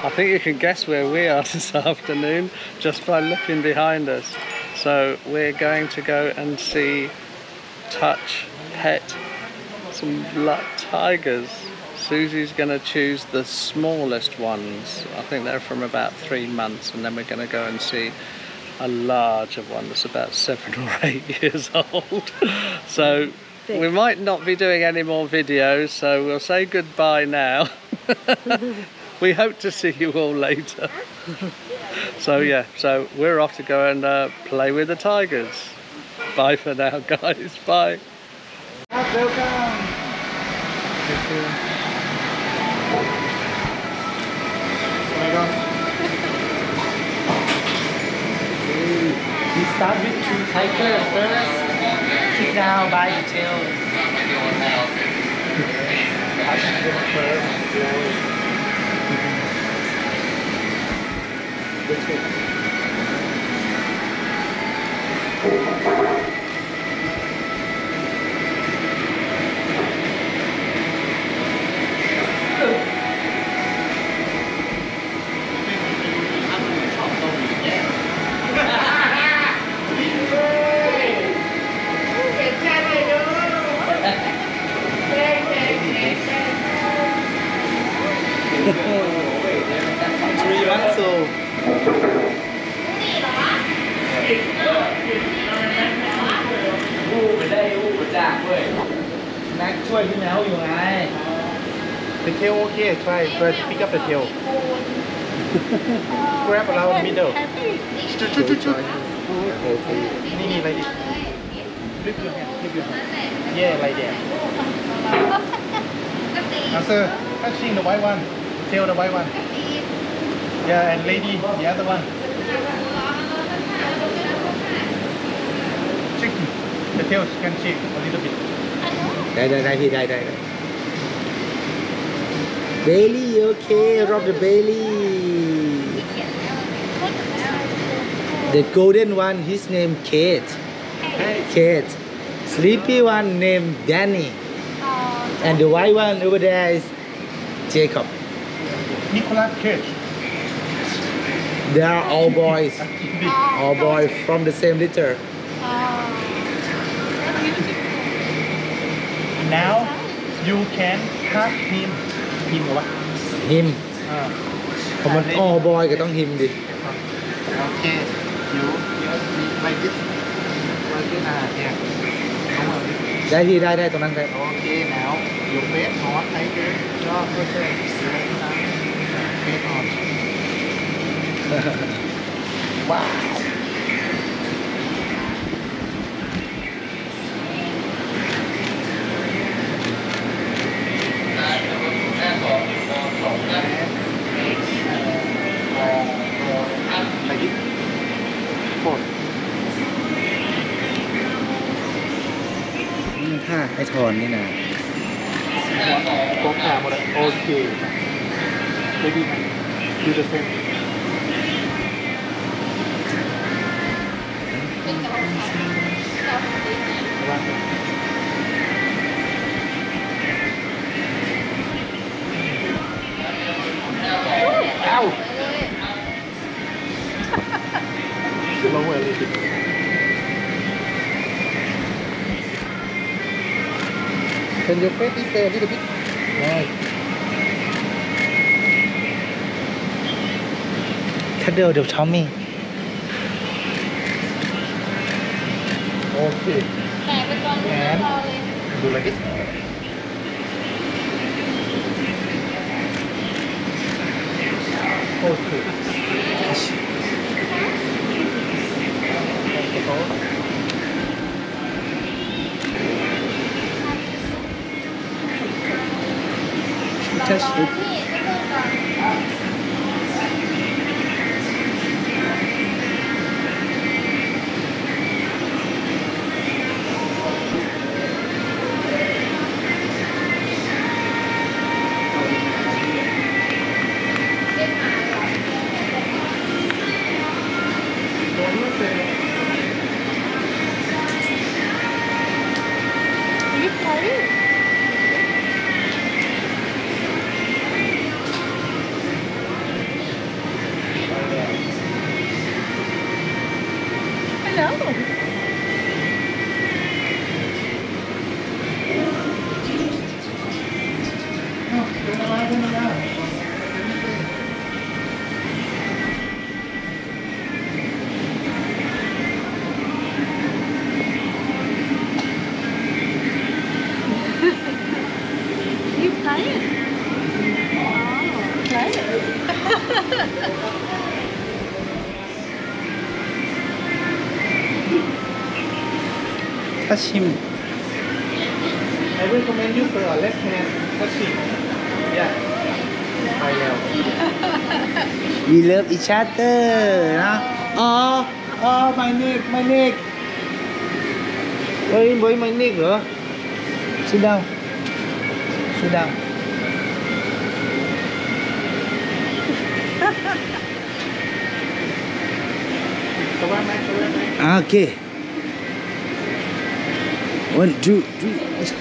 think you can guess where we are this afternoon just by looking behind us. So we're going to go and see, touch, pet some tigers. Susie's going to choose the smallest ones. I think they're from about 3 months, and then we're going to go and see a larger one that's about 7 or 8 years old. So we might not be doing any more videos, so we'll say goodbye now. We hope to see you all later. So yeah, so we're off to go and play with the tigers. Bye for now, guys. Bye. Welcome. Thank you. We start with 2 tigers first. Sit down by the tail. Touch them first. The tail okay, try to pick up the tail. Grab around the middle. Like this. Flip your hand, Yeah, like that. Now sir, touching the white one, tail the white one. Yeah, and lady, the other one. Chicken, the tail can shake a little bit. Đây. Bailey, okay, rub the belly. The golden one, his name Kate. Kate. Sleepy one named Danny. And the white one over there is Jacob. Nicolas Cage. They are all boys. All boys from the same litter. Now you can touch him. Him or what? Him. เพราะมัน all boy ก็ต้อง him ดิ Okay. You like this. Yeah. ได้ตรงนั้นได้ Okay. Now you face on tiger. Okay. Face on. Wow. Like it. นี่ท่าให้ถอนนี่นะ Có cả một đấy. Okay. Maybe do the same. Ow! Lower a little bit. Can you face this a little bit? Right. Cuddle the tummy. Okay. And do like this. Okay. Touch it. touch him. I recommend you for a left hand touching. Yeah. ไปแล้ว We love each other นะอ๋อ my neck my neck เฮ้ย my neck เหรอ sit down sit down สวัสดีไหมสวัสดีไหมโอเค one two three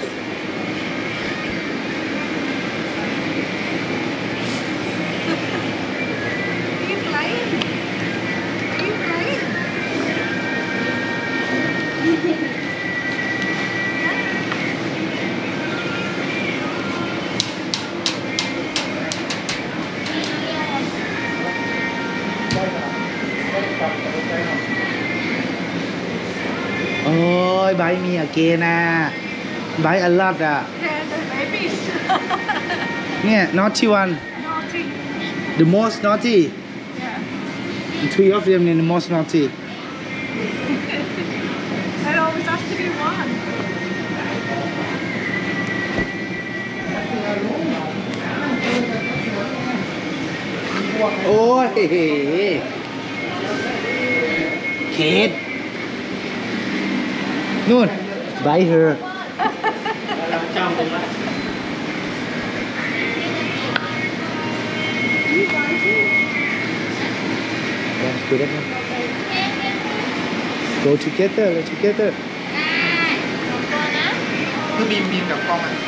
โอ้ยใบมีอะเกนะใบอัลลัดอ่ะ เนี่ย naughty one the most naughty three of them the most naughty It always has to be one. โอ้ยเคทนู่น by her go together go together คือบีมกับกล้องอ่ะ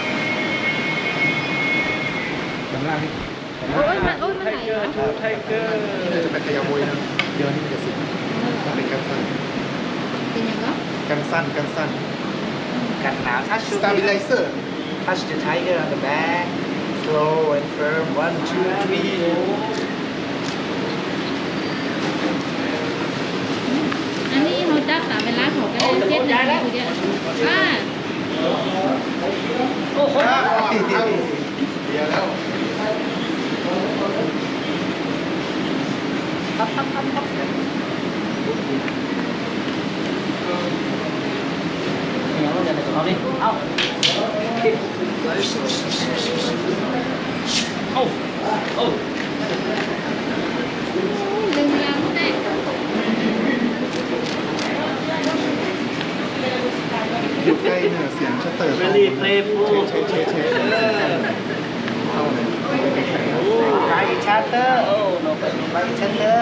ข้างล่าง Ôi mà này hả? นี่จะเป็นขยะมวยนะเดี๋ยวนี้มันจะสิมันเป็นกันสั้น Cái gì đó? กันสั้นกันสั้นกันหนาว touch stabilizer touch the tiger on the back slow and firm 1 2 3 Anh ấy hồi đáp tạm bên lá khổ cái này chết này thôi chứ. À. โอ้โหเดี๋ยวแล้ว Đừng làm thế. อยู่ใกล้เนี่ยเสียงชัตเตอร์ Really playful เช็ดเข้าเลย by each other oh no by each other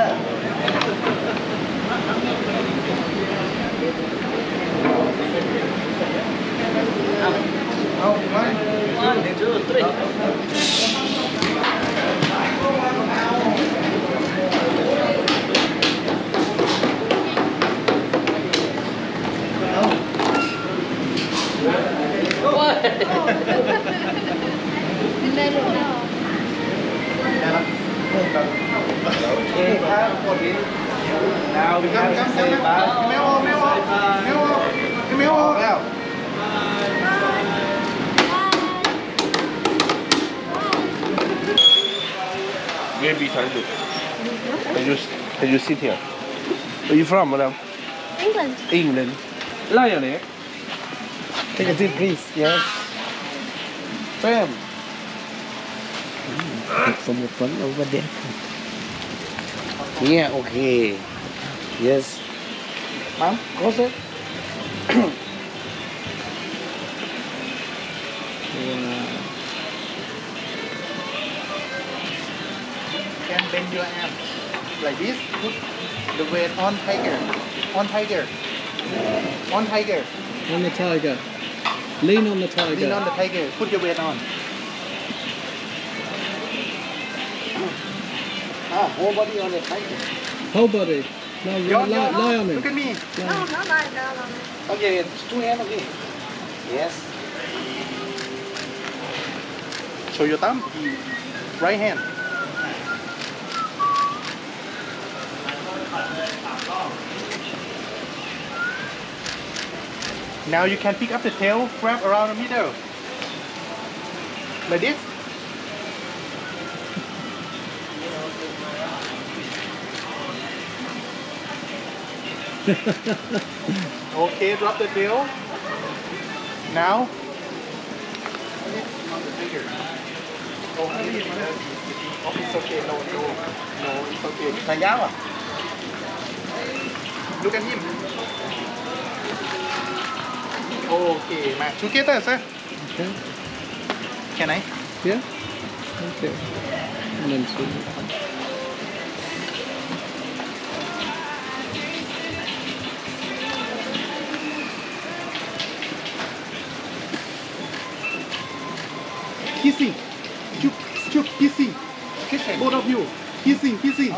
เอาไว้ 1 2 3 Lên đây luôn nào. ได้แล้วเพิ่มกันโอเคครับหมดนี้ now we กัน have กัน to เซ say ฟ bye ไม่ออกไม่ออกไม่ออกไม่ออกแล้ว Maybe Tiger. Can you sit here? Where you from, madam? England. England. Lion, eh? take a seat please yes Bam. take some more fun over there yeah okay yes Ma'am, go sit. can bend your arm like this put the weight on tiger on tiger on tiger On the tiger. Lean on the tiger. lean on the tiger put your weight on whole body on the tiger Whole body. No, Yawn, lie, yawn. lie on him. Look at me No, not like that one. okay two hands okay yes show your thumb right hand now you can pick up the tail wrap around the middle like this okay drop the tail Now, on the tiger. Oh, it's okay. No, it's okay. Thầy giáo à? Look at him. Okay, ma. Together, sir. Okay. Can I? Yeah. Okay. And then two. Kissing. Kissing. Both of you. Kissing.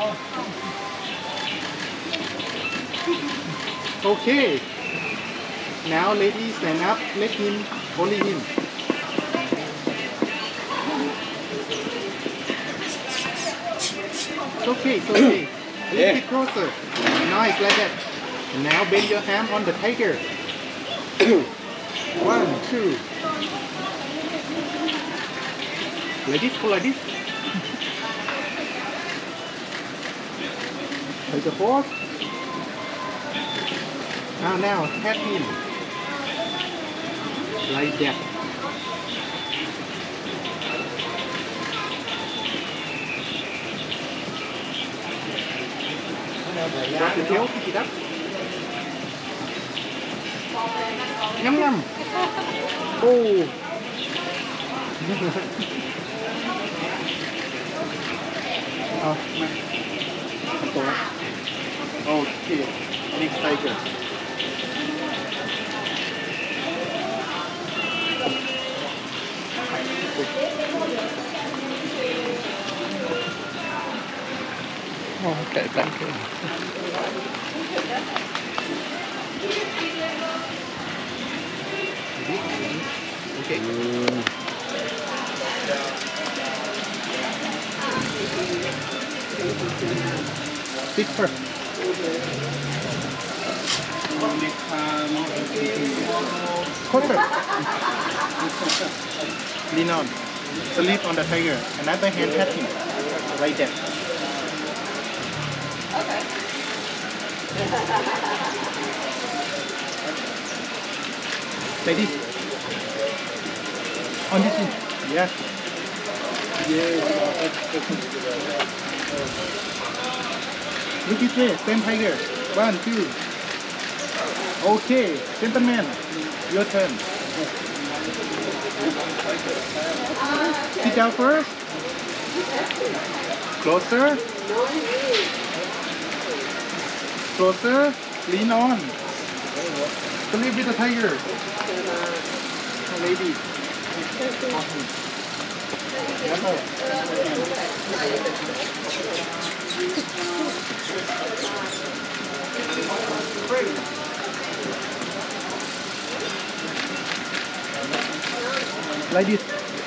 Okay. Now ladies stand up. Let him. Only him. It's okay. A little bit closer. Nice, like that. And now bend your hand on the tiger. 1, 2. Like this, like this. Like the horse. Now, pat him. Like that. Drop the tail, pick it up. Yum. Oh. Okay, next tiger. Oh, okay, thank you. Okay. Sit first. Closer. Lean on. Sleep on the tiger. Another hand pat him. Like that. Like this. On this one. Yeah. Look this way. Same tiger. 1, 2. Okay. Gentlemen. Your turn. Sit down first. Closer. Lean on. Sleep with the tiger. Lady. Like this.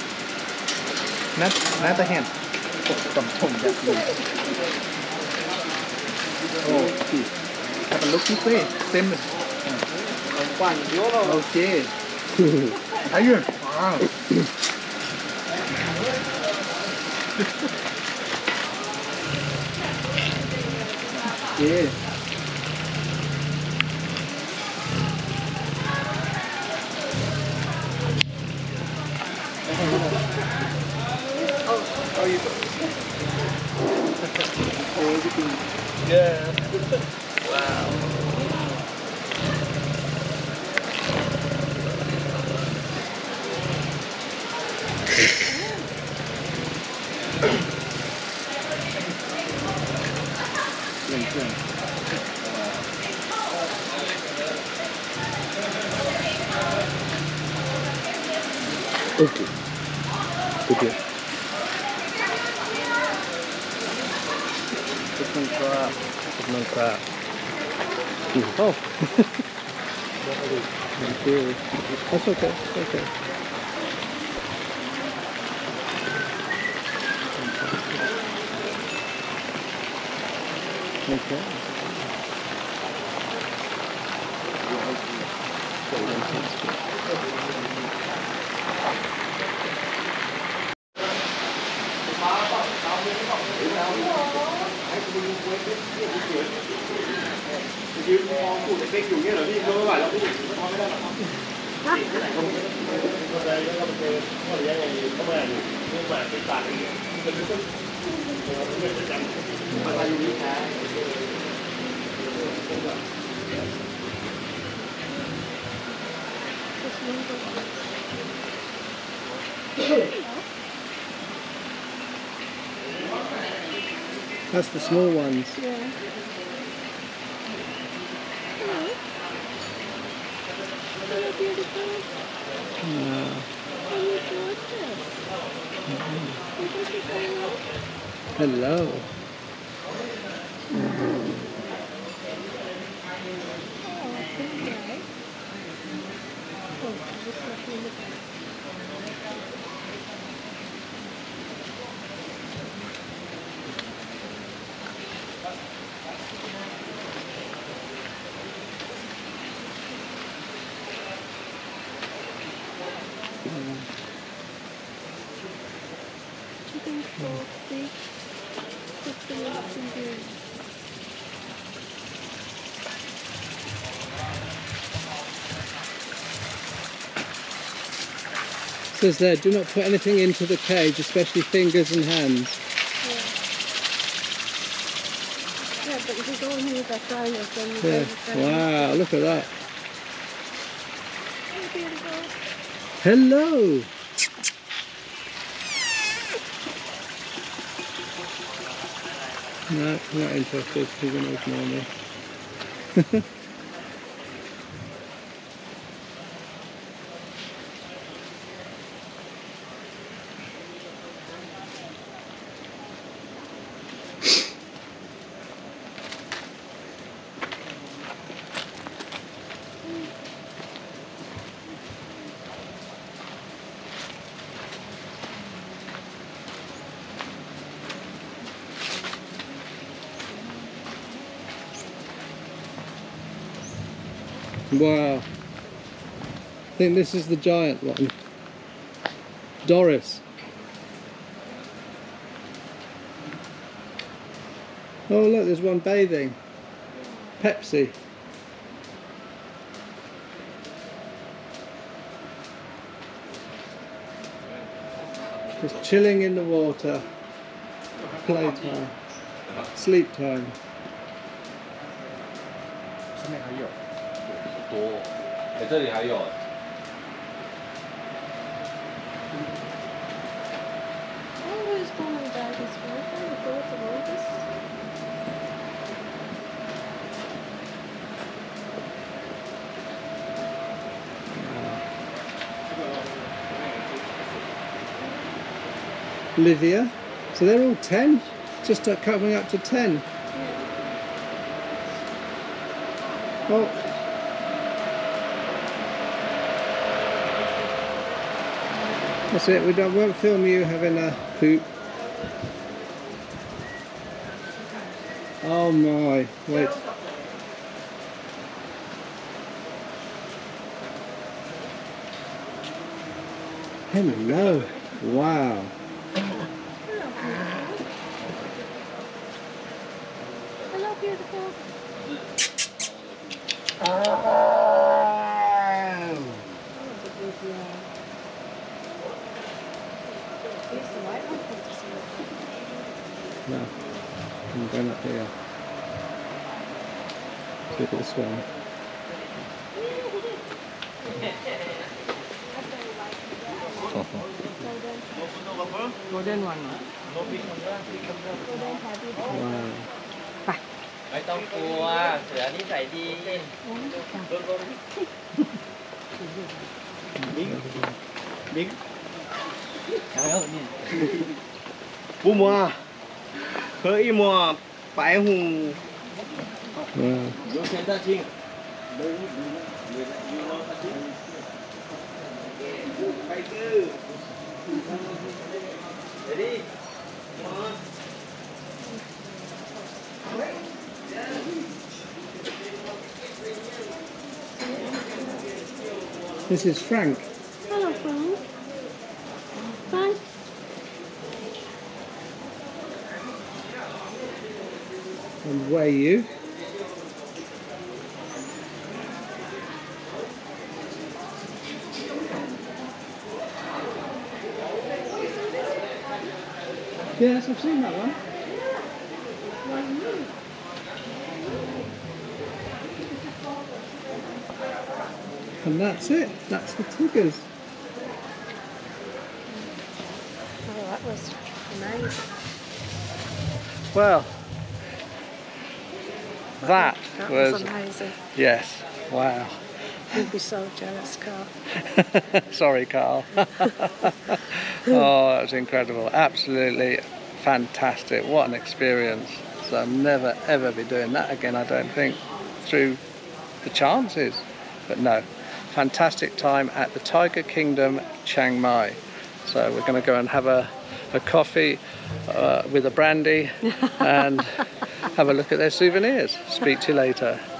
Not the hand. Oh, see. Have a look this way. Same. Okay. Tiger. Wow. Okay. How you doing? Everything. Yeah. Wow. Okay. Okay. Good crab. Oh. Thank you. That's okay. Okay. Okay. That's the small ones. Yeah. Hello, beautiful. Yeah. Are you gorgeous? You think you say hello? Hello. Oh, pretty guy. Oh, just let me look at it. Chicken for big 60 minutes in here. Says there, do not put anything into the cage, especially fingers and hands. Yeah. Yeah, but if you go in here with that triangle, then you Yeah. Wow, look at that. Oh, beautiful. Hello. No, not interested. He's going to ignore me. Wow. I think this is the giant one. Doris. Oh look, there's one bathing. Pepsi. Just chilling in the water. Playtime. Sleep time. 上面还有。 多，哎，这里还有。 Always going back this way. Can you go to Lotus? Livia. So they're all 10? Just coming up to 10. Oh. That's it, won't film you having a poop. Oh my, wait. Hello, wow. Hello, beautiful. No, I'm going up here. Look at this one. Golden one. Wow. ไม่ต้องกลัว เสือนิสัยดี Big. Bố mua khởi mua phải hùng Wow. This is Frank. Hello, Frank. Frank. And where are you? Yes, I've seen that one. And that's it. That's the tigers. Oh, that was amazing. Well, that That was was amazing. yes. Wow. You'd be so jealous, Carl. Sorry, Carl. Oh, that was incredible. Absolutely fantastic. What an experience. So I'll never ever be doing that again, I don't think, through the chances. But no, fantastic time at the Tiger Kingdom Chiang Mai. So we're going to go and have a coffee with a brandy and have a look at their souvenirs. Speak to you later.